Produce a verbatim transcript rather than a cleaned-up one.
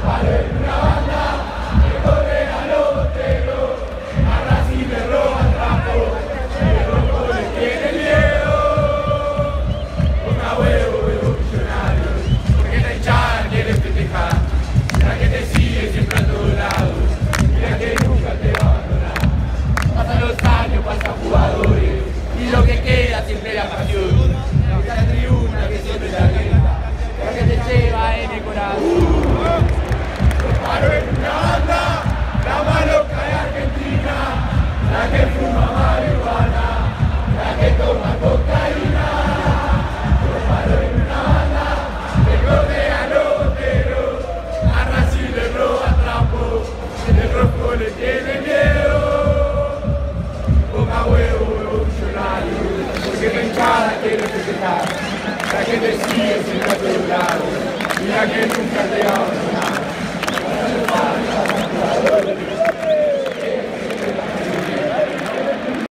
La que decide siempre a tu lado, y la que nunca te ama.